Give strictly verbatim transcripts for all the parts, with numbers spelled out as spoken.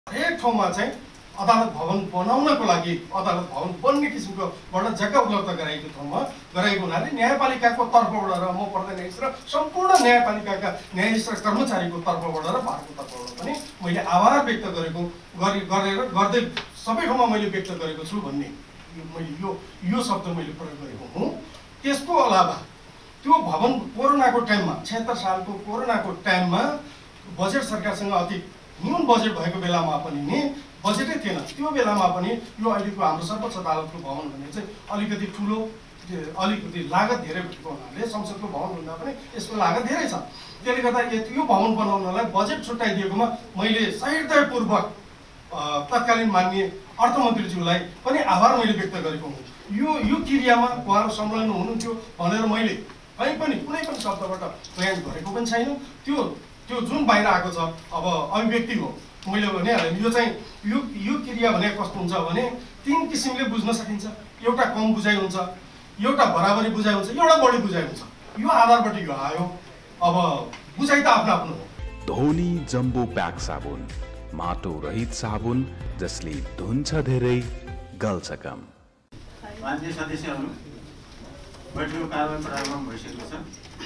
हरेक ठाउँमा चाहिँ अदालत भवन बनाउनको लागि अदालत भवन बन्ने किसिमकोबाट जग्गा उपलब्ध गराएको ठाउँमा गराएको हुनाले न्यायपालिकाको तर्फबाट र म प्रधान न्यायाधीश र सम्पूर्ण न्यायपालिकाका न्यायाधीश र कर्मचारीको तर्फबाट र भारतको तर्फबाट पनि मैले आभार व्यक्त गरेको गरेर गर्दै सबै ठाउँमा मैले व्यक्त गरेको छु भन्ने मैले यो यो शब्द मैले प्रयोग गरेको हुँ। त्यसको अलावा त्यो भवन कोरोनाको टाइममा छिहत्तर सालको कोरोनाको टाइममा बजेट सरकारसँग अति न्यून बजेट भएको बेलामा पनि नि बजेटै थिएन। त्यो बेलामा पनि यो अहिलेको हाम्रो सर्वोच्च अदालतको भवन भन्ने चाहिँ अलिकति ठुलो अलिकति लागत धेरै भएको हुनाले संसदको भवन भन्दा पनि यसको लागत धेरै छ। त्यसले गर्दा यो भवन बनाउनलाई बजेट छुट्याइदिएकोमा मैले सहिर्दयपूर्वक तत्कालीन माननीय अर्थमन्त्रीज्यूलाई पनि आभार मैले व्यक्त गरेको हुँ। यो यो क्रियामा उहाँहरू संलग्न हुनुहुन्थ्यो भनेर मैले कहीँ पनि कुनै पनि शब्दबाट बयान गरेको पनि छैन। त्यो त्यो जुन बाहिर आएको छ अब अभिव्यक्ति हो। मैले भनिहालेँ यो चाहिँ यो यो क्रिया भने कस्तो हुन्छ भने तीन किसिमले बुझ्न सकिन्छ। एउटा कम बुझाइ हुन्छ, एउटा बराबरी बुझाइ हुन्छ, एउटा बढी बुझाइ हुन्छ। यो आधारबाट यो आयो। अब बुझाइ त आफ्नो आफ्नो हो। धोनी जम्बो प्याक साबुन, माटो रहित साबुन जसले धुन्छ धेरै गल्छ कम। माननीय सदस्यहरू, बैठकको कारबाही प्रारम्भ भइसकेको छ।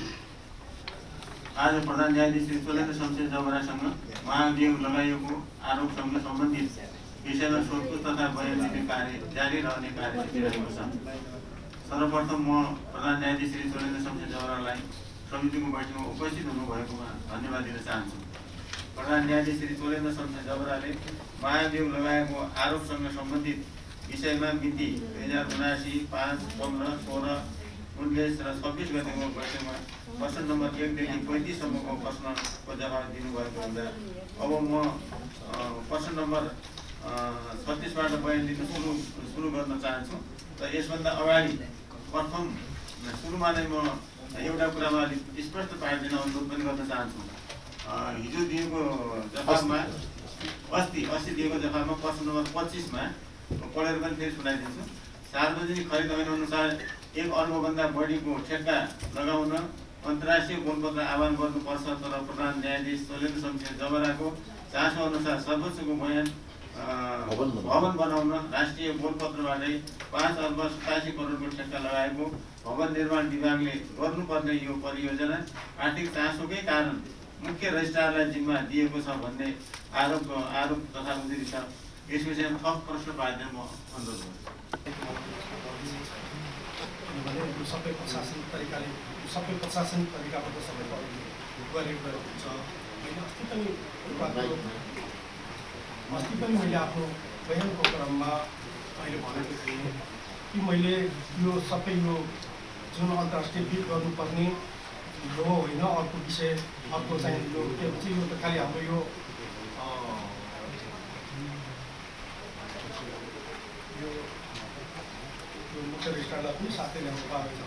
आज प्रधान न्यायाधीश श्री चोलेन्द्र शमशेर जबरासँग महाभियोग लगाइएको आरोपसँग सम्बन्धित विषयमा सोधपुछ तथा बयान दिने कार्य जारी रहने कार्य सुनिरहेको छ। सर्वप्रथम म प्रधान न्यायाधीश श्री चोलेन्द्र शमशेर जबरालाई समितिको बैठकमा उपस्थित हुनुभएकोमा धन्यवाद दिन चाहन्छु। प्रधान न्यायाधीश श्री चोलेन्द्र शमशेर जबराले महाभियोग लगाएको आरोपसँग सम्बन्धित विषयमा मिति दुई हजार उनासी पाँच पन्ध्र सोह्र उन्नाइस र छब्बिस गतिको बैठकमा प्रश्न नम्बर एकदेखि पैँतिससम्मको प्रश्नको जवाब दिनुभएको हुँदा अब म प्रश्न नम्बर छत्तिसबाट बयान दिन सुरु सुरु गर्न चाहन्छु। र यसभन्दा अगाडि प्रथम सुरुमा नै म एउटा कुरामा अलिक स्पष्ट पारिदिन अनुरोध पनि गर्न चाहन्छु। हिजो दिएको जवाबमा अस्ति अस्ति दिएको जवाबमा प्रश्न नम्बर पच्चिसमा पढेर पनि फेरि सुनाइदिन्छु। सार्वजनिक खरिद ऐन अनुसार एक अर्बभन्दा बढीको ठेक्का लगाउन अन्तर्राष्ट्रिय गोलपत्र आह्वान गर्नुपर्छ, तर प्रधान न्यायाधीश चोलेन्द्र शमशेर जबराको चासो अनुसार सर्वोच्चको बयान भवन बनाउन राष्ट्रिय गोलपत्रबाटै पाँच अर्ब सतासी करोडको ठेक्का लगाएको भवन निर्माण विभागले गर्नुपर्ने यो परियोजना आर्थिक चासोकै कारण मुख्य रजिस्ट्रारलाई जिम्मा दिएको छ भन्ने आरोप आरोप तथा उजुरी छ। यस विषयमा थप प्रश्न पार्दै म अनुरोध गर्छु। सबै प्रशासनिक तरिकाले सबै प्रशासनिक तरिकाबाट सबैको गरेको हुन्छ। मैले अस्ति पनि अस्ति पनि मैले आफ्नो बयानको क्रममा मैले भनेको थिएँ कि मैले यो सबै यो जुन अन्तर्राष्ट्रिय बिल गर्नुपर्ने यो होइन, अर्को विषय अर्को चाहिँ यो के भन्छ यो त खालि हाम्रो यो मुख्य रजिस्ट्रारलाई पनि साथै ल्याउनु पाएको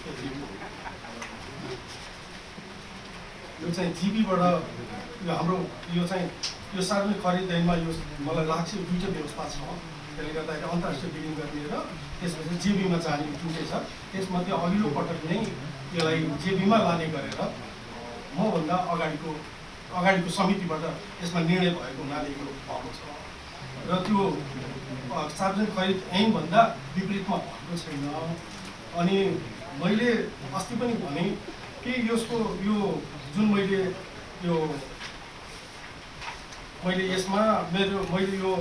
यो चाहिँ जिबीबाट यो हाम्रो यो चाहिँ यो सार्वजनिक खरिद ऐनमा यो मलाई लाग्छ दुईवटा व्यवस्था छ। त्यसले गर्दाखेरि अन्तर्राष्ट्रिय बिलिङ गर्ने र त्यसपछि जेबीमा जाने दुइटै छ। त्यसमध्ये अघिल्लो पटक नै यसलाई जेबीमा लाने गरेर मभन्दा अगाडिको अगाडिको समितिबाट यसमा निर्णय भएको हुनाले यो भएको छ र त्यो सार्वजनिक खरिद ऐनभन्दा विपरीतमा भएको छैन। अनि मैले अस्ति पनि भने कि यसको यो जुन मैले यो मैले यसमा मेरो मैले यो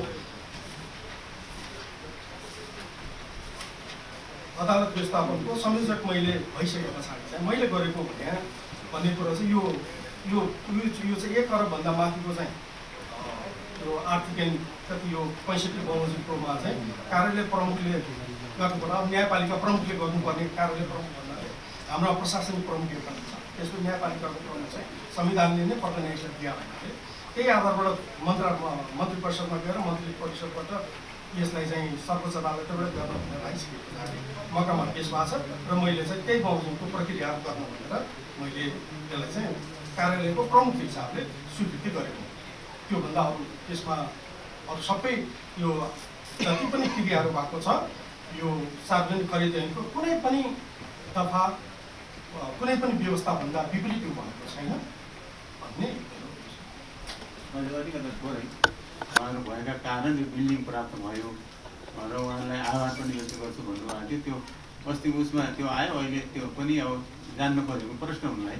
अदालत व्यवस्थापनको संयोजक मैले भइसके पछाडि चाहिँ मैले गरेको भने भन्ने कुरो चाहिँ यो यो यो चाहिँ एक अरबभन्दा माथिको चाहिँ यो आर्थिक ऐन कति यो पैँसठी बमोजिमकोमा चाहिँ कार्यालय प्रमुखले गर्नुपर्ने, अब न्यायपालिका प्रमुखले गर्नुपर्ने कार्यालय प्रमुख भन्नाले हाम्रो प्रशासनिक प्रमुख यो पनि छ। त्यसको न्यायपालिकाको प्रमुख चाहिँ संविधानले नै प्रधान न्यायाधीशलाई दिया भएकोले त्यही आधारबाट मन्त्र मन्त्री परिषदमा गएर मन्त्री परिषदबाट यसलाई चाहिँ सर्वोच्च अदालतबाट गर्न भनेर आइसकेको पछाडि मकामा पेश भएको छ र मैले चाहिँ त्यही बमोजिमको प्रक्रियाहरू गर्न भनेर मैले यसलाई चाहिँ कार्यालयको प्रमुख हिसाबले स्वीकृति गरेको। त्योभन्दा अरू त्यसमा अरू सबै यो जति पनि क्रियाहरू भएको छ यो सार्वजनिक खरिद ऐनको कुनै पनि दफा कुनै पनि व्यवस्थाभन्दा विपरीत भएको छैन भन्ने मैले अलिकति थोरै उहाँहरू भएका कारण यो बिल्डिङ प्राप्त भयो र उहाँलाई आभार पनि व्यक्त गर्छु भन्नुभएको थियो। त्यो अस्ति उसमा त्यो आयो, अहिले त्यो पनि अब जान्न खोजेको प्रश्न हुनलाई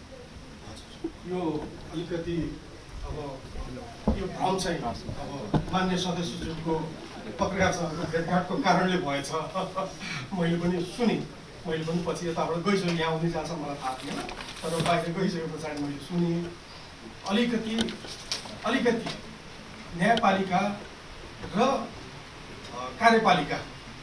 यो अलिकति अब यो भ्रम चाहिँ अब मान्य सदस्यज्यूको पत्रकारसँगको भेटघाटको कारणले भएछ। मैले पनि सुनेँ, मैले पनि पछि यताबाट गइसकेँ, यहाँ आउँदै जान्छ मलाई थाहा थिएन, तर बाहिर गइसके पछाडि मैले सुनेँ अलिकति अलिकति न्यायपालिका र कार्यपालिका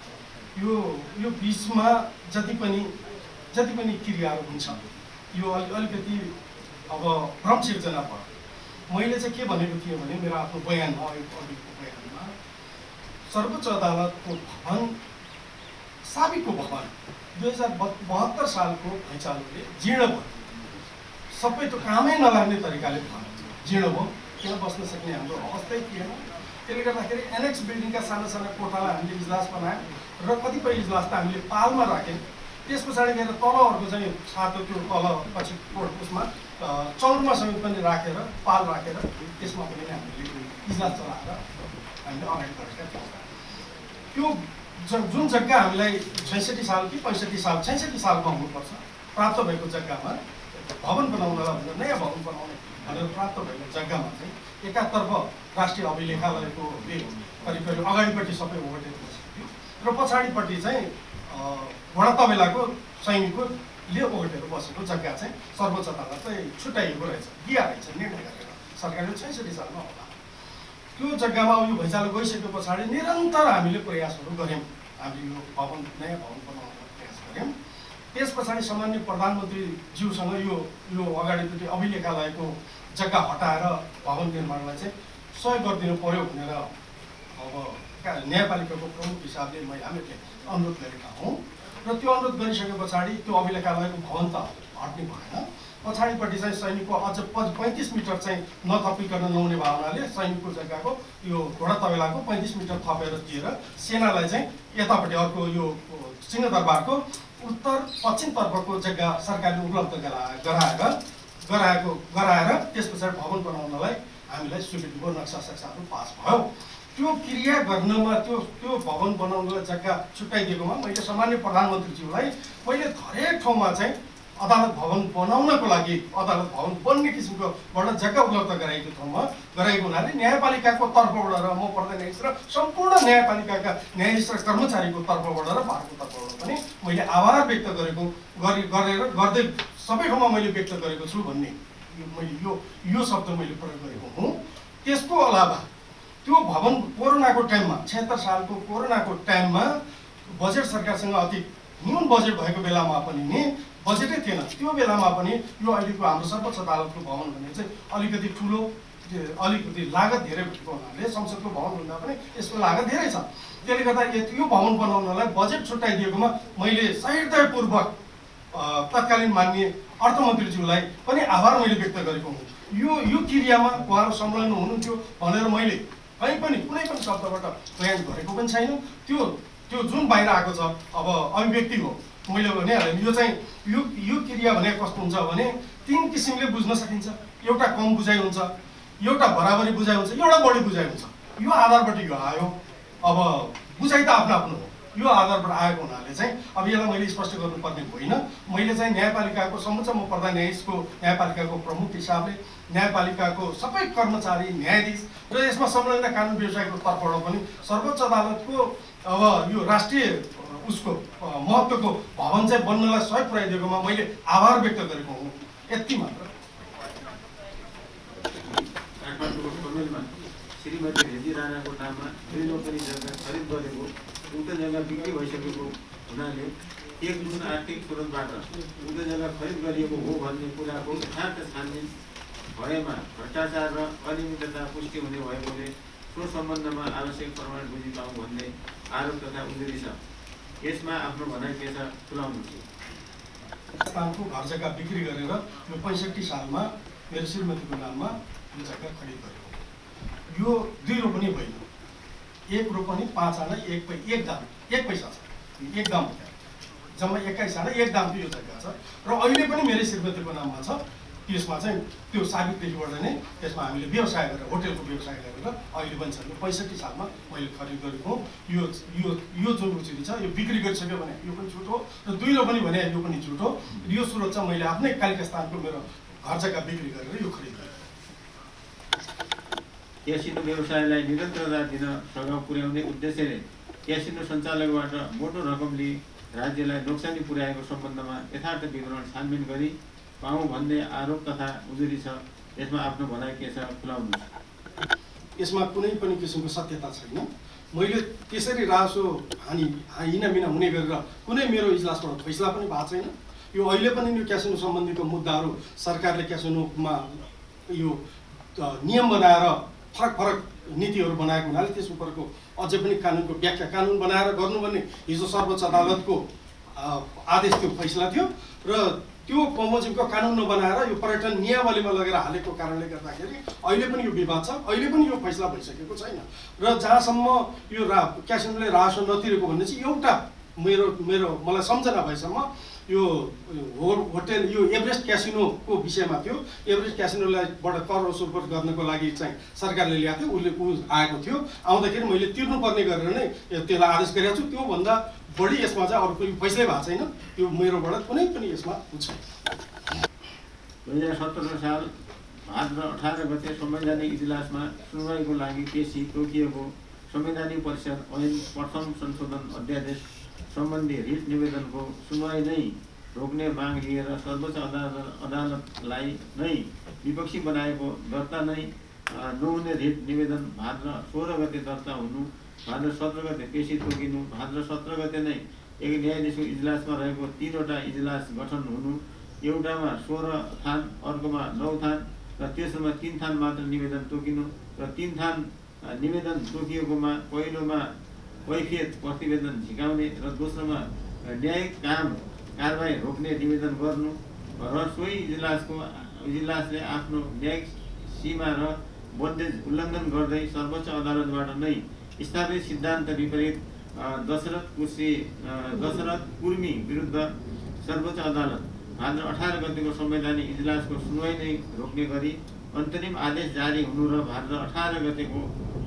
यो यो बिचमा जति पनि जति पनि क्रियाहरू हुन्छ यो अलि अलिकति अब भ्रम सिर्जना भयो। मैले चाहिँ के भनेको थिएँ भने मेरो आफ्नो बयानमा अघिको बयानमा सर्वोच्च अदालतको भवन साबिकको भवन दुई हजार बहत्तर सालको भैँचालोले जीर्ण भयो, सबै त्यो कामै नलाग्ने तरिकाले भयो, जीर्ण भयो, त्यहाँ बस्न सक्ने हाम्रो अवस्थै थिएन। त्यसले गर्दाखेरि एनेक्स बिल्डिङका साना साना कोठालाई हामीले इजलास बनायौँ र कतिपय इजलास त हामीले पालमा राख्यौँ। त्यस पछाडि गएर तल अर्को चाहिँ छातो त्यो तल पछि कोट उसमा चौरमा समेत पनि राखेर पाल राखेर त्यसमा पनि हामीले इजलास चलाएर हामीले अगाडि बढेका थियौँ। त्यो जुन जग्गा हामीलाई छैसठी साल कि पैँसठी साल छैसठी सालमा हुनुपर्छ प्राप्त भएको जग्गामा भवन बनाउनलाई भनेर नयाँ भवन बनाउने भनेर प्राप्त भएको जग्गामा चाहिँ एकातर्फ राष्ट्रिय अभिलेखालयको करिब करिब अगाडिपट्टि सबै ओगटेर बसेको थियो र पछाडिपट्टि चाहिँ घोडा तबेलाको सैनिकले ओगटेर बसेको जग्गा चाहिँ सर्वोच्च अदालत चाहिँ छुट्याइएको रहेछ, दिया रहेछ निर्णय गरेर सरकारले छैसठी सालमा होला। त्यो जग्गामा यो भैँचालो गइसके पछाडि निरन्तर हामीले प्रयासहरू गऱ्यौँ, हामीले यो भवन नयाँ भवन बनाउनको प्रयास गऱ्यौँ। त्यस पछाडि सामान्य प्रधानमन्त्रीज्यूसँग यो यो अगाडिपट्टि अभिलेखालयको जग्गा हटाएर भवन निर्माणलाई चाहिँ सहयोग गरिदिनु पर्यो भनेर अब न्यायपालिकाको प्रमुख हिसाबले मैले हामीले अनुरोध गरेका हौँ र त्यो अनुरोध गरिसके पछाडि त्यो अभिलेखालयको भवन त हट्ने भएन। पछाडिपट्टि चाहिँ सैनिकको अझ पैँतिस मिटर चाहिँ नथपिकन नहुने भावनाले सैनिकको जग्गाको यो घोडा तबेलाको पैँतिस मिटर थपेर दिएर सेनालाई चाहिँ यतापट्टि अर्को यो सिंहदरबारको उत्तर पश्चिमतर्फको जग्गा सरकारले उपलब्ध गराएर गराएको गराएर त्यस पछाडि भवन बनाउनलाई हामीलाई स्वीकृतिको नक्सा सक्साहरू पास भयो। त्यो क्रिया गर्नमा त्यो त्यो भवन बनाउनलाई जग्गा छुट्याइदिएकोमा मैले सामान्य प्रधानमन्त्रीज्यूलाई मैले हरेक ठाउँमा चाहिँ अदालत भवन बनाउनको लागि अदालत भवन बन्ने किसिमकोबाट जग्गा उपलब्ध गराएको ठाउँमा गराएको हुनाले न्यायपालिकाको तर्फबाट र म प्रधान न्यायाधीश र सम्पूर्ण न्यायपालिकाका न्यायाधीश र कर्मचारीको तर्फबाट र भारतको तर्फबाट पनि मैले आभार व्यक्त गरेको गरे गरेर गर्दै सबै ठाउँमा मैले व्यक्त गरेको छु भन्ने मैले यो यो शब्द मैले प्रयोग गरेको हुँ। त्यसको अलावा त्यो भवन कोरोनाको टाइममा छत्तर सालको कोरोनाको टाइममा बजेट सरकारसँग अति न्यून बजेट भएको बेलामा पनि नि बजेटै थिएन, त्यो बेलामा पनि यो अहिलेको हाम्रो सर्वोच्च अदालतको भवन भने चाहिँ अलिकति ठुलो अलिकति लागत धेरै भएको हुनाले संसदको भवन भन्दा पनि यसको लागत धेरै छ। त्यसले गर्दा यो भवन बनाउनलाई बजेट छुट्याइदिएकोमा मैले सहिर्दयपूर्वक तत्कालीन माननीय अर्थमन्त्रीज्यूलाई पनि आभार मैले व्यक्त गरेको हुँ। यो यो क्रियामा उहाँहरू संलग्न हुनुहुन्थ्यो भनेर मैले कहीँ पनि कुनै पनि शब्दबाट बयान गरेको पनि छैन। त्यो त्यो जुन बाहिर आएको छ अब अभिव्यक्ति हो। मैले भनिहालेँ यो चाहिँ यो यो क्रिया भने कस्तो हुन्छ भने तीन किसिमले बुझ्न सकिन्छ। एउटा कम बुझाइ हुन्छ, एउटा बराबरी बुझाइ हुन्छ, एउटा बढी बुझाइ हुन्छ। यो आधारबाट यो आयो। अब बुझाइ त आफ्नो आफ्नो हो, यो आधारबाट आएको हुनाले चाहिँ अब यसलाई मैले स्पष्ट गर्नुपर्ने होइन। मैले चाहिँ न्यायपालिकाको समुच्च म प्रधान न्यायाधीशको न्यायपालिकाको प्रमुख हिसाबले न्यायपालिकाको सबै कर्मचारी न्यायाधीश र यसमा संलग्न कानुन व्यवसायको तर्फबाट पनि सर्वोच्च अदालतको अब यो राष्ट्रिय उसको महत्त्वको भवन चाहिँ बन्नलाई सहयोग पुर्याइदिएकोमा मैले आभार व्यक्त गरेको हुँ। यति मात्र। श्रीमती रेजी राणाको नाममा दुई नोकरी जग्गा खरिद गरेको उक्त जग्गा बिक्री भइसकेको हुनाले एक जुन आर्थिक स्रोतबाट उक्त जग्गा खरिद गरिएको हो भन्ने कुराको यथार्थ छानबिन भएमा भ्रष्टाचार र अनियमितता पुष्टि हुने भएकोले सो सम्बन्धमा आवश्यक प्रमाण बुझी पाऊँ भन्ने आरोप तथा उजुरी छ। यसमा आफ्नो भनाइ के छ खुलाउनुहोस्। स्थानको घर जग्गा बिक्री गरेर यो पैँसठी सालमा मेरो श्रीमतीको नाममा यो जग्गा खरिद गरेको। यो दुई रोपनी होइन, एक रोपनी पाँच आना एक पै एक दाम एक पैसा छ, एक दाम जम्मा एक्काइस आना एक दामको यो जग्गा छ र अहिले पनि मेरो श्रीमतीको नाममा छ। त्यसमा चाहिँ त्यो साबितदेखिबाट नै त्यसमा हामीले व्यवसाय गरेर होटेलको व्यवसाय गरेर अहिले पनि छ। पैँसठी सालमा मैले खरिद गरेको हुँ। यो यो यो जुन उचित छ यो बिक्री गरिसक्यो भने यो पनि झुट हो र दुईलो पनि भने यो पनि झुट हो। यो सुरक्षा मैले आफ्नै कालिका स्थानको मेरो घर जग्गा बिक्री गरेर यो खरिद गरेँ। क्यासिनो व्यवसायलाई निरन्तरता दिन सघाउ पुर्याउने उद्देश्यले क्यासिनो सञ्चालकबाट मोटो रकम लिई राज्यलाई नोक्सानी पुर्याएको सम्बन्धमा यथार्थ विवरण छानबिन गरी पाऊँ भन्ने आरोप तथा उजुरी छ। यसमा आफ्नो भनाइ के छ खुलाउनु। यसमा कुनै पनि किसिमको सत्यता छैन। मैले त्यसरी रासो हानि हिनामिना हुने गरेर कुनै मेरो इजलासबाट फैसला पनि भएको छैन। यो अहिले पनि यो क्यासिनो सम्बन्धीको मुद्दाहरू सरकारले क्यासिनोमा यो नियम बनाएर फरक फरक नीतिहरू बनाएको हुनाले त्यस उपरको अझै पनि कानुनको व्याख्या कानुन बनाएर गर्नुपर्ने हिजो सर्वोच्च अदालतको आदेश त्यो फैसला थियो र त्यो बमोजिमको कानुन नबनाएर यो पर्यटन नियमावलीमा लगेर हालेको कारणले गर्दाखेरि अहिले पनि यो विवाद छ। अहिले पनि यो फैसला भइसकेको छैन र जहाँसम्म यो रा क्यासिनोले रासो नतिरेको भन्ने चाहिँ एउटा मेरो मेरो मलाई सम्झना भएसम्म यो होटेल यो एभरेस्ट क्यासिनोको विषयमा थियो। एभरेस्ट क्यासिनोलाई बाट कर वसुल गर्नको लागि चाहिँ सरकारले ल्याएको थियो। उसले ऊ आएको थियो। आउँदाखेरि मैले तिर्नुपर्ने गरेर नै त्यसलाई आदेश गरेको छु। त्योभन्दा बढी यसमा चाहिँ अरू कुनै फैसलै भएको छैन। त्यो मेरोबाट कुनै पनि यसमा हुन्छ। दुई हजार सत्र साल भाद्र अठार गते संवैधानिक इजलासमा सुनवाईको लागि पेशी तोकिएको संवैधानिक परिषद ऐन प्रथम संशोधन अध्यादेश सम्बन्धी रिट निवेदनको सुनवाई नै रोक्ने माग लिएर सर्वोच्च अदालत अदालतलाई नै विपक्षी बनाएको दर्ता नै नहुने रिट निवेदन भाद्र सोह्र गते दर्ता हुनु, भाद्र सत्र गते पेशी तोकिनु, भाद्र सत्र गते नै एक न्यायाधीशको इजलासमा रहेको तीनवटा इजलास गठन हुनु, एउटामा सोह्र थान अर्कोमा नौ थान र तेस्रोमा तीन थान मात्र निवेदन तोकिनु र तीन थान निवेदन तोकिएकोमा पहिलोमा कैफियत प्रतिवेदन झिकाउने र दोस्रोमा न्यायिक काम कारबाही रोक्ने निवेदन गर्नु र सोही इजलासको इजलासले आफ्नो न्यायिक सीमा र बन्देज उल्लङ्घन गर्दै सर्वोच्च अदालतबाट नै स्थापित सिद्धान्त विपरीत दशरथ कुर्सी दशरथ कुर्मी विरुद्ध सर्वोच्च अदालत भाद्र अठार गतेको संवैधानिक इजलासको सुनवाई नै रोक्ने गरी अन्तरिम आदेश जारी हुनु र भाद्र अठार गतेको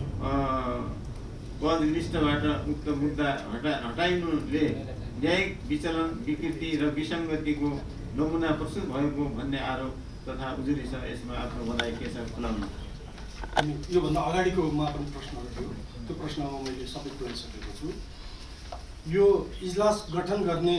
पद लिस्टबाट उक्त मुद्दा हटा हटाइनुले न्यायिक विचलन विकृति र विसङ्गतिको नमुना प्रस्तुत भएको भन्ने आरोप तथा उजुरी छ। यसमा आफ्नो भनाइ के छ खुलाउनु। अनि योभन्दा अगाडिको मा पनि प्रश्नहरू थियो। त्यो प्रश्नमा मैले सबै बोलिसकेको छु। यो इजलास गठन गर्ने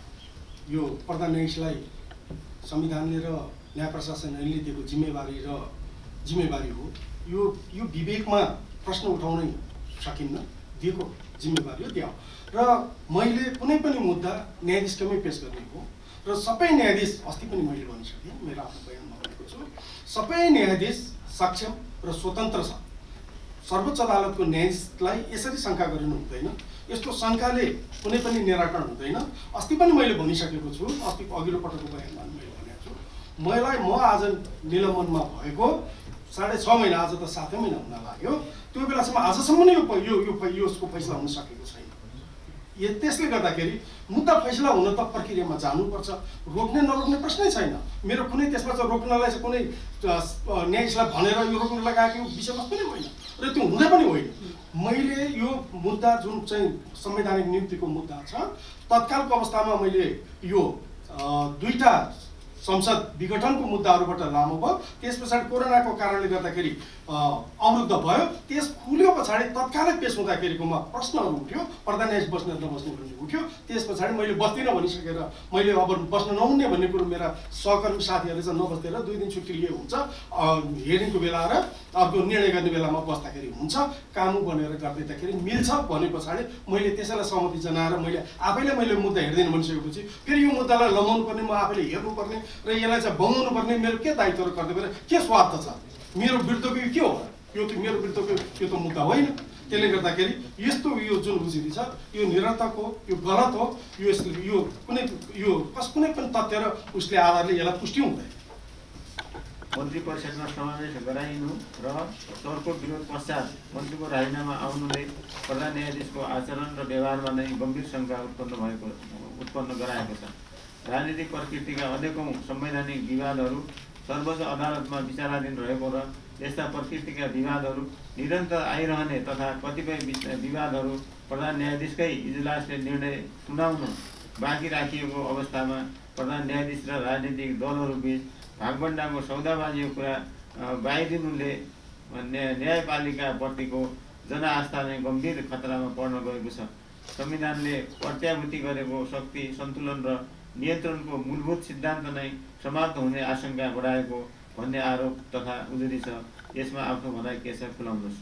यो प्रधान न्यायाधीशलाई संविधानले र न्याय प्रशासन ऐनले दिएको जिम्मेवारी र जिम्मेवारी हो। यो यो विवेकमा प्रश्न उठाउनै सकिन्न। दिएको जिम्मेवारी हो त्यहाँ र मैले कुनै पनि मुद्दा न्यायाधीशकैमै पेश गर्ने हो र सबै न्यायाधीश अस्ति पनि मैले भनिसकेँ मेरो आफ्नो बयानमा भनेको छु। सबै न्यायाधीश सक्षम र स्वतन्त्र छ। सर्वोच्च अदालतको न्यायाधीशलाई यसरी शङ्का गरिनु हुँदैन। यस्तो शङ्काले कुनै पनि निराकरण हुँदैन। अस्ति पनि मैले भनिसकेको छु। अस्ति अघिल्लो पटकको बयानमा मैले भनेको छु। मलाई म आज निलम्बनमा भएको साढे छ महिना आज त सातै महिना हुन लाग्यो। त्यो बेलासम्म आजसम्म नै यो यो यसको फैसला हुन सकेको छैन। यो त्यसले गर्दाखेरि मुद्दा फैसला हुन त प्रक्रियामा जानुपर्छ। रोक्ने नरोक्ने प्रश्नै छैन। मेरो कुनै त्यसमा चाहिँ रोक्नलाई चाहिँ कुनै न्यायाधीशलाई भनेर यो रोक्न लगाएको विषयवस्तु नै होइन र त्यो हुँदै पनि होइन। मैले यो मुद्दा जुन चाहिँ संवैधानिक नियुक्तिको मुद्दा छ तत्कालको अवस्थामा मैले यो दुईटा संसद विघटनको मुद्दाहरूबाट लामो भयो। त्यस पछाडि कोरोनाको कारणले गर्दाखेरि अवरुद्ध भयो। त्यस खुल्यो पछाडि तत्कालै पेश हुँदाखेरिकोमा प्रश्नहरू उठ्यो। प्रधान न्यायाधीश बस्ने नबस्ने भन्ने उठ्यो। त्यस पछाडि मैले बस्दिनँ भनिसकेर मैले अब बस्न नहुने भन्ने कुरो मेरा सहकर्मी साथीहरूले चाहिँ नबस्देर दुई दिन छुट्टी लिए हुन्छ। हेरिङको बेला र अर्को निर्णय गर्ने बेलामा बस्दाखेरि हुन्छ। कानुन बनेर गर्दैदाखेरि मिल्छ भने पछाडि मैले त्यसैलाई सहमति जनाएर मैले आफैले मैले मुद्दा हेर्दिनँ भनिसकेपछि फेरि यो मुद्दालाई लम्बाउनु पर्ने म आफैले हेर्नुपर्ने र यसलाई चाहिँ बगाउनु पर्ने मेरो के दायित्व र कर्तव्य के स्वार्थ छ। मेरो विरुद्धको यो के हो? यो त मेरो विरुद्धको यो त मुद्दा होइन। त्यसले गर्दाखेरि यस्तो यो जुन उजुरी छ यो निरर्थक हो, यो गलत हो। यो यो कुनै यो कस कुनै पनि तथ्य र उसले आधारले यसलाई पुष्टि हुँदैन। मन्त्री परिषदमा समावेश गराइनु र सरको विरोध पश्चात मन्त्रीको राजीनामा आउनुले प्रधान न्यायाधीशको आचरण र व्यवहारमा नै गम्भीर शङ्का उत्पन्न भएको उत्पन्न गराएको छ। राजनीतिक प्रकृतिका अनेकौं संवैधानिक विवादहरू सर्वोच्च अदालतमा विचाराधीन रहेको र यस्ता प्रकृतिका विवादहरू निरन्तर आइरहने तथा कतिपय विवादहरू प्रधान न्यायाधीशकै इजलासले निर्णय सुनाउन बाँकी राखिएको अवस्थामा प्रधान न्यायाधीश र राजनीतिक दलहरूबीच भागभण्डाको सौदाबाजीको कुरा बाहिदिनुले न्यायपालिकाप्रतिको जनआस्था नै गम्भीर खतरामा पर्न गएको छ। संविधानले प्रत्याभूति गरेको शक्ति सन्तुलन र नियन्त्रणको मूलभूत सिद्धान्त नै समाप्त हुने आशंका बढाएको भन्ने आरोप तथा उजुरी छ। यसमा आफ्नो भनाइ के छ खुलाउनुहोस्।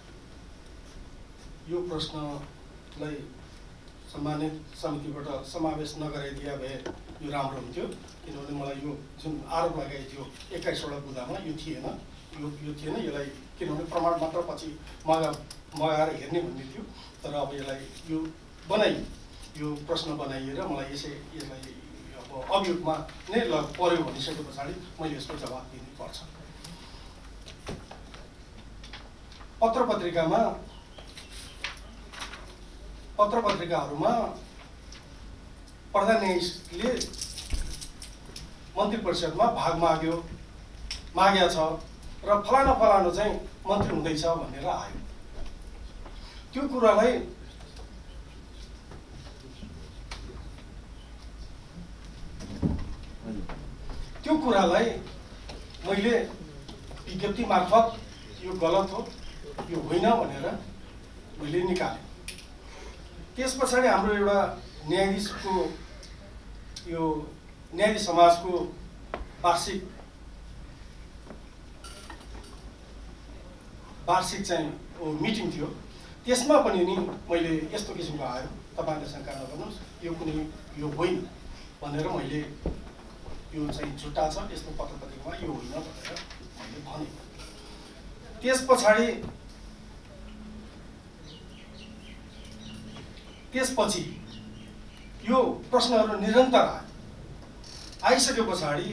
यो प्रश्नलाई सम्मानित समितिबाट समावेश नगराइदिए भए यो राम्रो हुन्थ्यो, किनभने मलाई यो जुन आरोप लगाइएको थियो एक्काइसवटा बुँदामा यो थिएन यो यो थिएन यसलाई, किनभने प्रमाण मात्र पछि मगा मगाएर हेर्ने भन्ने थियो। तर अब यसलाई यो बनाइयो, यो प्रश्न बनाइएर मलाई यसै यसलाई अब अभियोगमा नै ल पर्यो भनिसके पछाडि मैले यसको जवाब दिनुपर्छ। पत्र पत्रिकामा पत्र पत्रिकाहरूमा प्रधान न्यायाधीशले मन्त्री परिषदमा भाग माग्यो मागेको छ र फलाना फलाना चाहिँ मन्त्री हुँदैछ भनेर आयो। त्यो कुरालाई त्यो कुरालाई मैले विज्ञप्ति मार्फत यो गलत हो यो होइन भनेर मैले निकालेँ। त्यस पछाडि हाम्रो एउटा न्यायाधीशको यो न्यायाधीश समाजको वार्षिक वार्षिक चाहिँ मिटिङ थियो। त्यसमा पनि नि मैले यस्तो किसिमको आयो, तपाईँले शङ्का नगर्नुहोस् यो कुनै यो होइन भनेर मैले यो चाहिँ झुट्टा छ यस्तो पत्र पत्रिकामा यो होइन भनेर मैले भने। त्यस पछाडि त्यसपछि यो प्रश्नहरू निरन्तर आयो। आइसके पछाडि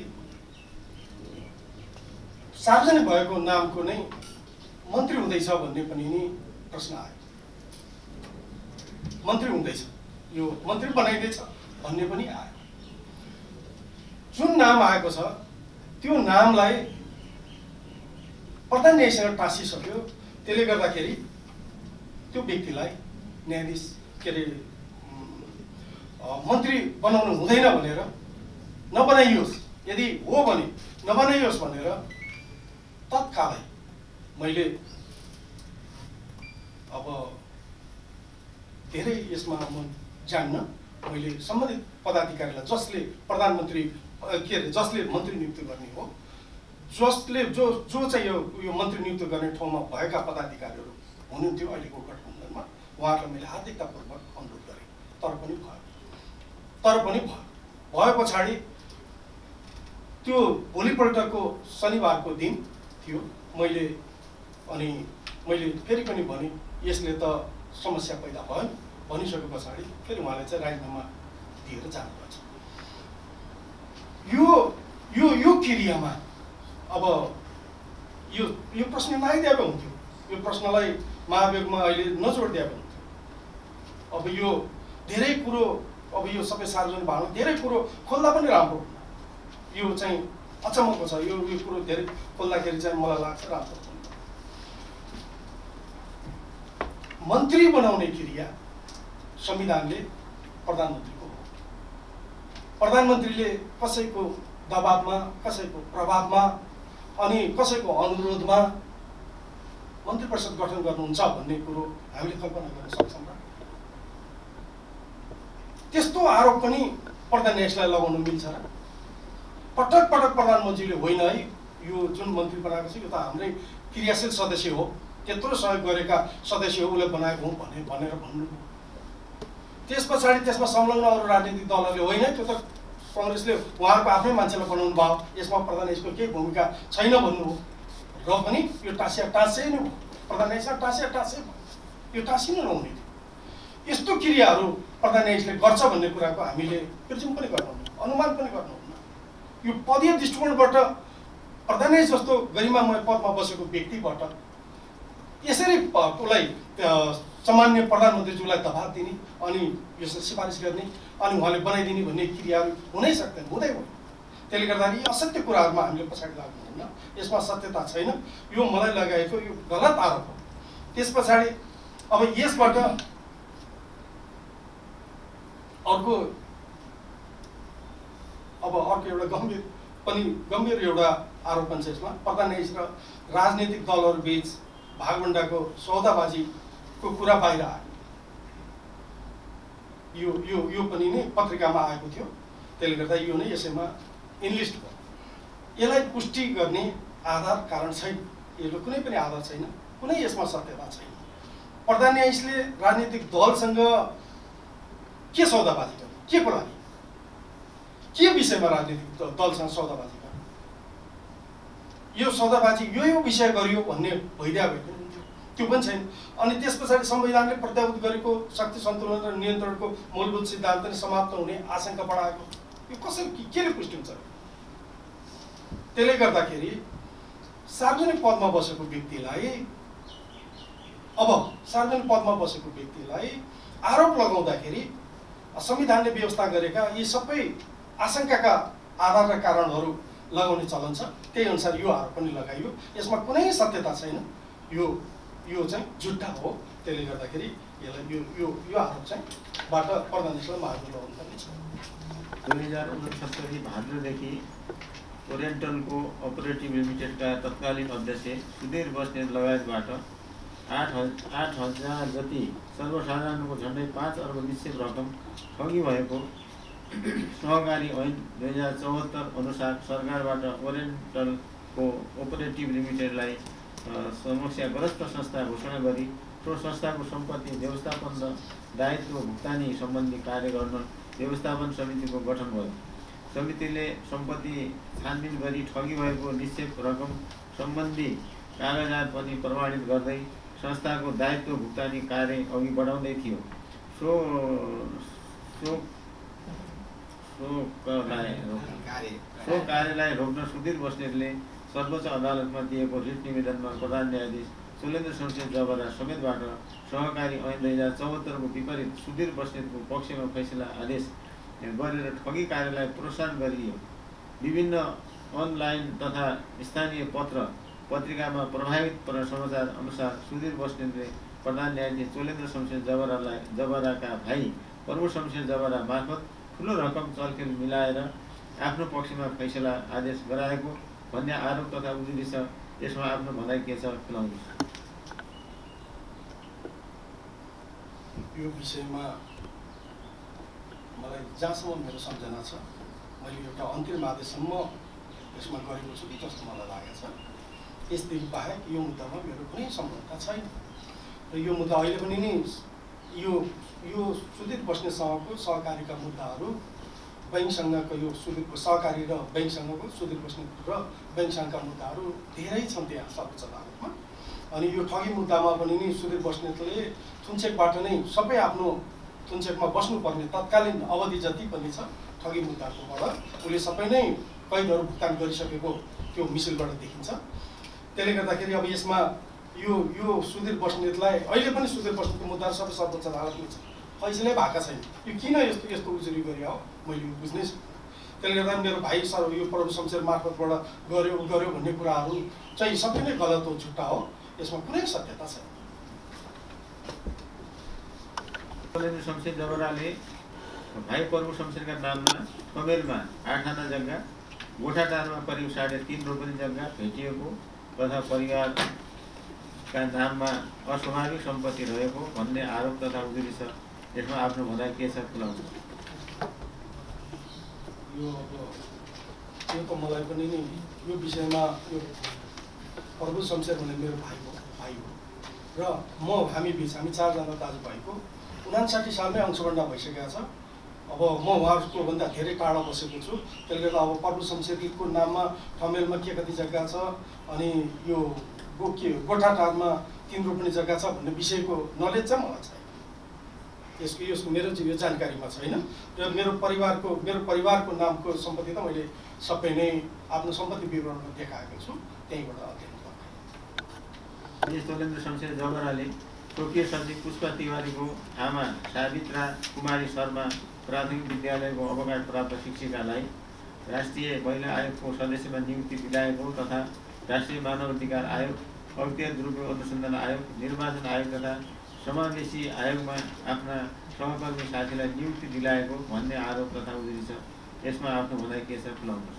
सार्वजनिक भएको नामको नै मन्त्री हुँदैछ भन्ने पनि नि प्रश्न आयो। मन्त्री हुँदैछ यो मन्त्री बनाइँदैछ भन्ने पनि आयो। जुन नाम आएको छ त्यो नामलाई प्रधान न्यायाधीशसँग टाँसिसक्यो। त्यसले गर्दाखेरि त्यो व्यक्तिलाई न्यायाधीश के अरे मन्त्री बनाउनु हुँदैन भनेर नबनाइयोस्, यदि हो भने नबनाइयोस् भनेर तत्कालै मैले अब धेरै यसमा म जान्न मैले सम्बन्धित पदाधिकारीलाई जसले प्रधानमन्त्री के अरे जसले मन्त्री नियुक्त गर्ने हो जसले जो जो चाहिँ यो यो मन्त्री नियुक्त गर्ने ठाउँमा भएका पदाधिकारीहरू हुनुहुन्थ्यो अहिलेको गठबन्धनमा उहाँहरूलाई मैले हार्दिकतापूर्वक अनुरोध गरेँ। तर पनि भयो तर पनि भयो भयो पछाडि त्यो भोलिपल्टको शनिबारको दिन थियो। मैले अनि मैले फेरि पनि भने यसले त समस्या पैदा भयो भनिसके पछाडि फेरि उहाँले चाहिँ राजीनामा दिएर जानुपर्छ। यो यो यो क्रियामा अब यो यो प्रश्न नआइदिए हुन्थ्यो, यो प्रश्नलाई महाभियोगमा अहिले नजोडिदिए हुन्थ्यो। अब यो धेरै कुरो अब यो सबै सार्वजनिक भावना धेरै कुरो खोल्दा पनि राम्रो हुन्न। यो चाहिँ अचम्मको छ यो यो कुरो धेरै खोल्दाखेरि चाहिँ मलाई लाग्छ राम्रो हुन्न। मन्त्री बनाउने क्रिया संविधानले प्रधानमन्त्रीको हो। प्रधानमन्त्रीले कसैको दबावमा कसैको प्रभावमा अनि कसैको अनुरोधमा मन्त्री परिषद गठन गर्नुहुन्छ भन्ने कुरो हामीले कल्पना गर्न सक्छौँ र? त्यस्तो आरोप पनि प्रधान न्यायाधीशलाई लगाउन मिल्छ र? पटक पटक प्रधानमन्त्रीले होइन है यो जुन मन्त्री बनाएको छ यो त हाम्रै क्रियाशील सदस्य हो, त्यत्रो सहयोग गरेका सदस्य हो उसले बनाएको हुँ भने भनेर भन्नु। त्यस पछाडि त्यसमा संलग्न अरू राजनीतिक दलहरूले होइन त्यो त कङ्ग्रेसले उहाँहरूको आफ्नै मान्छेलाई बनाउनु भयो, यसमा प्रधान न्यायाधीशको केही भूमिका छैन भन्नु हो। र पनि यो टाँसिया टाँसै नै भयो, प्रधान न्यायाधीशलाई टाँसिया टाँसै भयो, यो टाँसिनु नहुने थियो। यस्तो क्रियाहरू प्रधान न्यायाधीशले गर्छ भन्ने कुराको हामीले प्रिज्युम पनि गर्नुहुन्न, अनुमान पनि गर्नुहुन्न। यो पदीय दृष्टिकोणबाट प्रधान न्यायाधीश जस्तो गरिमामय पदमा बसेको व्यक्तिबाट यसरी उसलाई सामान्य प्रधानमन्त्रीज्यूलाई दबाब दिने अनि यसलाई सिफारिस गर्ने अनि उहाँले बनाइदिने भन्ने क्रियाहरू हुनै सक्दैन, हुँदै हो। त्यसले गर्दाखेरि यी असत्य कुराहरूमा हामीले पछाडि लाग्नुहुन्न, यसमा सत्यता छैन, यो मलाई लगाएको यो गलत आरोप हो। त्यस पछाडि अब यसबाट अर्को अब अर्को एउटा गम्भीर पनि गम्भीर एउटा आरोप पनि छ यसमा, प्रधान न्यायाधीश र राजनीतिक दलहरू बीच भागवण्डाको सौदाबाजीको कुरा बाहिर आयो। यो यो यो पनि नै पत्रिकामा आएको थियो, त्यसले गर्दा यो नै यसैमा इनलिस्ट भयो। यसलाई पुष्टि गर्ने आधार कारण छैन, यसले कुनै पनि आधार छैन, कुनै यसमा सत्यता छैन। प्रधान न्यायाधीशले राजनीतिक दलसँग के सौदाबाजी गर्नु, के को लागि, के विषयमा राजनीतिक दलसँग सौदाबाजी गर्नु, यो सौदाबाजी यो यो विषय गरियो भन्ने भइदिया भयो त्यो पनि छैन। अनि त्यस पछाडि संविधानले प्रत्याभूत गरेको शक्ति सन्तुलन र नियन्त्रणको मूलभूत सिद्धान्त नै समाप्त हुने आशंका बढाएको, यो कसरी केले पुष्टि हुन्छ? त्यसले गर्दाखेरि सार्वजनिक पदमा बसेको व्यक्तिलाई अब सार्वजनिक पदमा बसेको व्यक्तिलाई आरोप लगाउँदाखेरि संविधानले व्यवस्था गरेका यी सबै आशंकाका आधार र कारणहरू लगाउने चलन छ, त्यही अनुसार यो आरोप पनि लगाइयो। यसमा कुनै सत्यता छैन, यो यो चाहिँ झुट्टा हो। त्यसले गर्दाखेरि यसलाई यो यो यो आरोप चाहिँ बाट प्रधानमन्त्रीलाई मार्ग लगाउनुपर्ने छ। दुई हजार उनसत्तरी भाद्रदेखि ओरिएन्टलको अपरेटिभ लिमिटेडका तत्कालीन अध्यक्ष सुधीर बस्नेत लगायतबाट आठ हज आठ हजार जति सर्वसाधारणको झन्डै पाँच अर्ब निश्चित रकम ठगी भएको सहकारी ऐन दुई हजार चौहत्तर अनुसार सरकारबाट ओरिएन्टलको अपरेटिभ लिमिटेडलाई समस्याग्रस्त संस्था घोषणा गरी सो संस्थाको सम्पत्ति व्यवस्थापन र दायित्व भुक्तानी सम्बन्धी कार्य गर्न व्यवस्थापन समितिको गठन भयो। समितिले सम्पत्ति छानबिन गरी ठगी भएको निक्षेप रकम सम्बन्धी कागजात पनि प्रमाणित गर्दै संस्थाको दायित्व भुक्तानी कार्य अघि बढाउँदै थियो। सो सो सो कार्यलाई रोक्न सुधीर बस्नेतले सर्वोच्च अदालतमा दिएको रिट निवेदनमा प्रधान न्यायाधीश चोलेन्द्र शमशेर जबरा समेतबाट सहकारी ऐन दुई हजार चौहत्तरको विपरीत सुधीर बस्नेतको पक्षमा फैसला आदेश गरेर ठगी कार्यलाई प्रोत्साहन गरियो। विभिन्न अनलाइन तथा स्थानीय पत्र पत्रिकामा प्रभावित समाचार अनुसार सुधीर बस्नेतले प्रधान न्यायाधीश चोलेन्द्र शमशेर जबरालाई जबराका भाइ प्रभु शमशेर जबरा मार्फत ठुलो रकम चलखेल मिलाएर आफ्नो पक्षमा फैसला आदेश गराएको भन्ने आरोप तथा उजुरी छ। यसमा आफ्नो भनाइ के छ खुलाउनुहोस्। यो विषयमा मलाई जहाँसम्म मेरो सम्झना छ, मैले एउटा अन्तिम आदेशसम्म यसमा गरेको छु कि जस्तो मलाई लागेको छ। यसदेखि बाहेक यो मुद्दामा मेरो कुनै सम्बन्धता छैन र यो मुद्दा अहिले पनि नि यो यो सुधीर बस्नेतसँगको सहकारीका मुद्दाहरू बैङ्कसँगको यो सुधीरको सहकारी र बैङ्कसँगको सुधीर बस्नेत र बैङ्कसँगका मुद्दाहरू धेरै छन् त्यहाँ सर्वोच्च अदालतमा। अनि यो ठगी मुद्दामा पनि नि सुधीर बस्नेतले थुन्चेकबाट नै सबै आफ्नो थुन्चेकमा बस्नुपर्ने तत्कालीन अवधि जति पनि छ ठगी मुद्दाकोबाट उसले सबै नै कैदहरू भुक्तान गरिसकेको त्यो मिसिलबाट देखिन्छ। त्यसले गर्दाखेरि अब यसमा यो यो सुधीर बस्नेतलाई अहिले पनि सुधीर बस्नेतको मुद्दाहरू सबै सर्वोच्च अदालतमा छ, फैसलै भएको छैन। यो किन यस्तो यस्तो उजुरी गरियो हो मैले यो बुझ्नै सक्छु। त्यसले गर्दा मेरो भाइ सर यो प्रभु शमशेर मार्फतबाट गर्यो गर्यो भन्ने कुराहरू चाहिँ सबै नै गलत हो, झुट्टा हो, यसमा कुनै सत्यता छैन। चोलेन्द्र शमशेर जबराले भाइ प्रभु शमशेरका नाममा ठमेलमा आठ आना जग्गा, गोठाटारमा करिब साढे तीन रोपनी जग्गा भेटिएको तथा परिवारका नाममा अस्वाभाविक सम्पत्ति रहेको भन्ने आरोप तथा उजुरी छ। यसमा आफ्नो भनाइ के छ खुलाउनु। यो अब यो त मलाई पनि नि यो विषयमा यो प्रभु शमशेर भन्ने मेरो भाइ हो भाइ हो र म हामी बिच हामी चारजना दाजुभाइको उनासाठी सालमै अंशगणना भइसकेको छ। अब म उहाँहरूको भन्दा धेरै टाढा बसेको छु, त्यसले गर्दा अब प्रभु शमशेरको नाममा ठमेलमा के कति जग्गा छ अनि यो गो के गोठाटारमा तीन रोपनी जग्गा छ भन्ने विषयको नलेज चाहिँ मलाई छैन। यसको यसको मेरो यो जानकारीमा छैन र मेरो परिवारको मेरो परिवारको नामको सम्पत्ति त मैले सबै नै आफ्नो सम्पत्ति विवरणमा देखाएको छु, त्यहीँबाट अध्ययन गरेँ। चोलेन्द्र शमशेर जबराले स्वकीय सचिव पुष्पा तिवारीको आमा सावित्रा कुमारी शर्मा प्राथमिक विद्यालयको अवकाश प्राप्त शिक्षिकालाई राष्ट्रिय महिला आयोगको सदस्यमा नियुक्ति दिलाएको तथा राष्ट्रिय मानवाधिकार आयोग, अख्तियार दुरुपयोग अनुसन्धान आयोग, निर्वाचन आयोग तथा समावेशी आयोगमा आफ्ना सहकर्मी साथीलाई नियुक्ति दिलाएको भन्ने आरोप तथा उजुरी छ। यसमा आफ्नो भनाइ के छ खुलाउनुहोस्।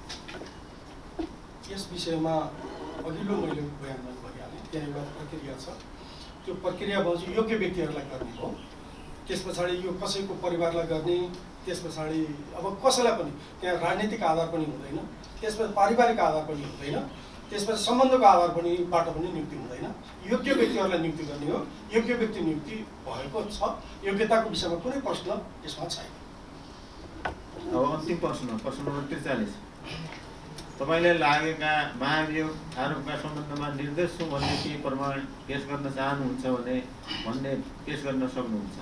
यस विषयमा अघिल्लो मैले बयानमा भनिहालेँ, त्यहाँ एउटा प्रक्रिया छ। त्यो प्रक्रिया भयो चाहिँ योग्य व्यक्तिहरूलाई गर्ने हो। त्यस पछाडि यो कसैको परिवारलाई गर्ने, त्यस पछाडि अब कसैलाई पनि त्यहाँ राजनीतिक आधार पनि हुँदैन, त्यसपछि पारिवारिक आधार पनि हुँदैन, त्यसपछि सम्बन्धको आधार पनि बाट पनि नियुक्ति हुँदैन। योग्य व्यक्तिहरूलाई नियुक्ति गर्ने हो। योग्य व्यक्ति नियुक्ति भएको छ। योग्यताको विषयमा कुनै प्रश्न यसमा छैन। अब अन्तिम प्रश्न, प्रश्न नम्बर त्रिचालिस। तपाईँलाई लागेका महाभियोग आरोपका सम्बन्धमा निर्दोष छु भन्ने केही प्रमाण पेश गर्न चाहनुहुन्छ भने भन्ने पेश गर्न सक्नुहुन्छ।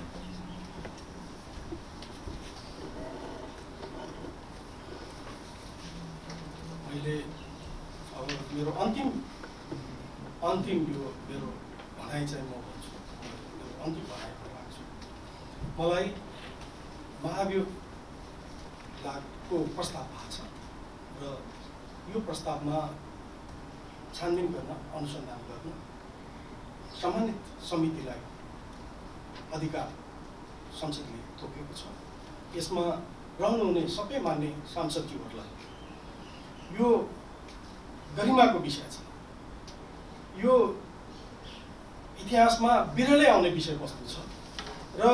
मैले अब मेरो अन्तिम अन्तिम यो मेरो भनाइ चाहिँ म भन्छु, मेरो अन्तिम भनाइ राख्छु। मलाई महाभियोग लागको प्रस्ताव भएको छ र यो प्रस्तावमा छानबिन गर्न, अनुसन्धान गर्न सम्मानित समितिलाई अधिकार संसदले तोकेको छ। यसमा रहनुहुने सबै मान्य सांसदज्यूहरूलाई यो गरिमाको विषय छ। यो इतिहासमा बिरलै आउने विषयवस्तु छ र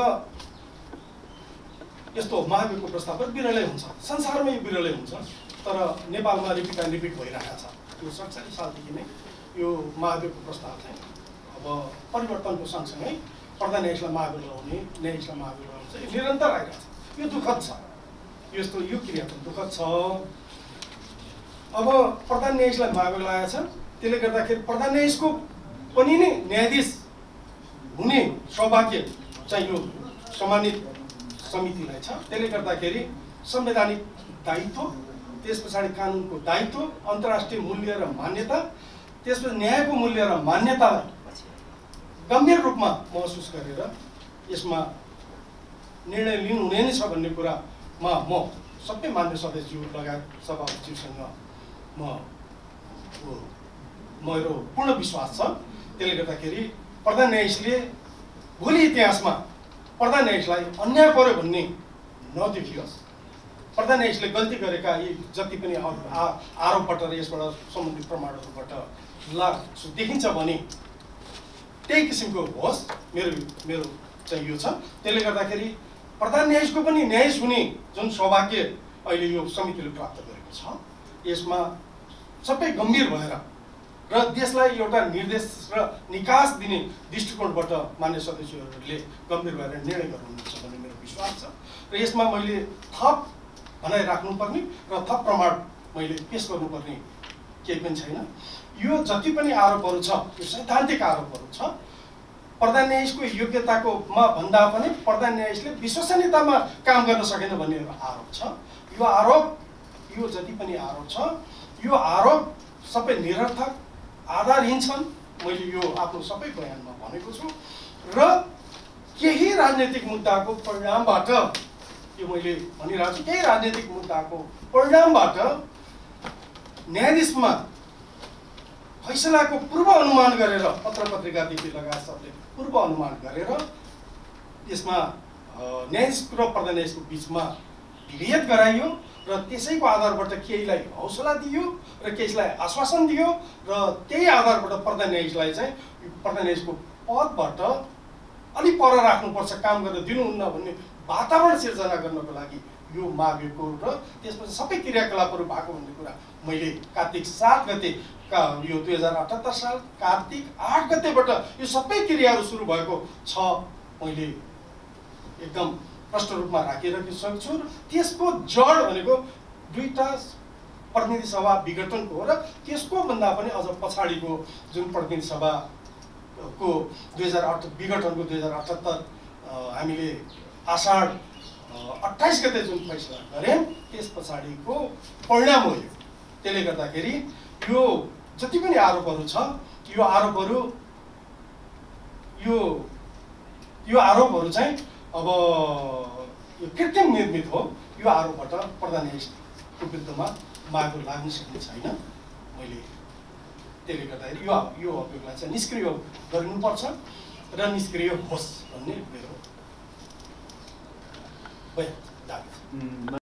यस्तो महाभियोगको प्रस्ताव बिरलै हुन्छ, संसारमै यो बिरलै हुन्छ। तर नेपालमा रिपिट एन्ड रिपिट भइरहेको छ। यो सडचालिस सालदेखि नै यो महाभियोगको प्रस्ताव चाहिँ अब परिवर्तनको सँगसँगै प्रधान न्यायाधीशलाई महाभियोग लगाउने, न्यायाधीशलाई महाभियोग लगाउने चाहिँ निरन्तर आइरहेको छ। यो दुःखद छ। यस्तो यो क्रिया चाहिँ दुःखद छ। अब प्रधान न्यायाधीशलाई महाभियोग लगाएको छ, त्यसले गर्दाखेरि प्रधान न्यायाधीशको पनि नै न्यायाधीश हुने सौभाग्य चाहिँ यो सम्मानित समितिलाई छ। त्यसले गर्दाखेरि संवैधानिक दायित्व, त्यस पछाडि कानुनको दायित्व, अन्तर्राष्ट्रिय मूल्य र मान्यता, त्यसपछि न्यायको मूल्य र मान्यतालाई गम्भीर रूपमा महसुस गरेर यसमा निर्णय लिनुहुने नै छ भन्ने कुरामा म सबै मान्य सदस्यज्यू लगायत सभापतिज्यूसँग म मेरो पूर्ण विश्वास छ। त्यसले गर्दाखेरि प्रधान न्यायाधीशले भोलि इतिहासमा प्रधान न्यायाधीशलाई अन्याय पर्यो भन्ने नदेखियोस्। प्रधान न्यायाधीशले गल्ती गरेका यी जति पनि आरोपबाट र यसबाट सम्बन्धित प्रमाणहरूबाट ला देखिन्छ भने त्यही किसिमको होस्। मेरो मेरो चाहिँ यो छ। त्यसले गर्दाखेरि प्रधान न्यायाधीशको पनि न्यायाधीश हुने जुन सौभाग्य अहिले यो समितिले प्राप्त गरेको छ, यसमा सबै गम्भीर भएर र देशलाई एउटा निर्देश र निकास दिने दृष्टिकोणबाट मान्य सदस्यहरूले गम्भीर भएर निर्णय गर्नुहुन्छ भन्ने मेरो विश्वास छ। र यसमा मैले थप भनाइ राख्नुपर्ने र थप प्रमाण मैले पेश गर्नुपर्ने केही पनि छैन। यो जति पनि आरोपहरू छ यो सैद्धान्तिक आरोपहरू छ। प्रधान न्यायाधीशको योग्यताको मा भन्दा पनि प्रधान न्यायाधीशले विश्वसनीयतामा काम गर्न सकेन भन्ने आरोप छ। यो आरोप यो जति पनि आरोप छ यो आरोप सबै निरर्थक, आधारहीन छन्। मैले यो आफ्नो सबै बयानमा भनेको छु। र केही राजनीतिक मुद्दाको परिणामबाट यो मैले भनिरहेको छु, केही राजनीतिक मुद्दाको परिणामबाट न्यायाधीशमा फैसलाको पूर्व अनुमान गरेर पत्र पत्रिकादेखि लगायत सबले पूर्व अनुमान गरेर यसमा न्यायाधीश र प्रधान न्यायाधीशको बिचमा विभेद गराइयो र त्यसैको आधारबाट केहीलाई हौसला दियो र केहीलाई आश्वासन दियो र त्यही आधारबाट प्रधान न्यायाधीशलाई चाहिँ प्रधान न्यायाधीशको पदबाट अलि पर राख्नुपर्छ, काम गर्न दिनुहुन्न भन्ने वातावरण सिर्जना गर्नको लागि यो महाभियोगको र त्यसपछि सबै क्रियाकलापहरू भएको भन्ने कुरा मैले कार्तिक सात गते का यो दुई हजार अठहत्तर साल कार्तिक आठ गतेबाट यो सबै क्रियाहरू सुरु भएको छ मैले एकदम प्रष्ट रूपमा राखिरहेको छु। र त्यसको जड भनेको दुईटा प्रतिनिधि सभा विघटनको हो र त्यसको भन्दा पनि अझ पछाडिको जुन प्रतिनिधि सभाको दुई हजार अठ विघटनको दुई हजार अठहत्तर हामीले आषाढ अट्ठाइस गते जुन फैसला गऱ्यौँ त्यस पछाडिको परिणाम हो यो। त्यसले गर्दाखेरि यो जति पनि आरोपहरू छ यो आरोपहरू यो यो आरोपहरू चाहिँ अब यो कृत्रिम निर्मित हो। यो आरोपबाट प्रधान न्यायाधीश विरुद्धमा मागो लाग्न सक्ने छैन। मैले त्यसले गर्दाखेरि यो यो अभियोगलाई चाहिँ निष्क्रिय गरिनुपर्छ र निष्क्रिय होस् भन्ने मेरो बयान दाबी छ।